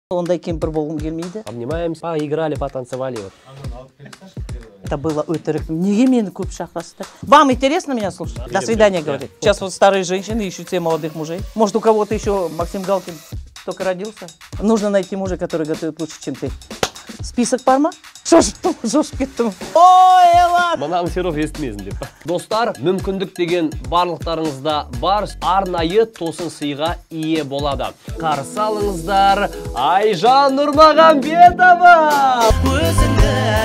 Ондай кемпір болғым келмейді. Обнимаемся, поиграли, потанцевали. Вот. Это было өтірік. Неге мені көп шақырасыздар? Вам интересно меня слушать? До свидания, говорит. Сейчас вот старые женщины ищут себе молодых мужей. Может, у кого-то еще Максим Галкин только родился? Нужно найти мужа, который готовит лучше, чем ты. Список парма? Жош кеттім. Ой, Эла! Мынаны Серов естімесін деп. Достар, мүмкіндік деген барлықтарыңызда бар, арнайы тосын сыйға ие болады. Қарсы алыңыздар, Айжан Нұрмағамбетова!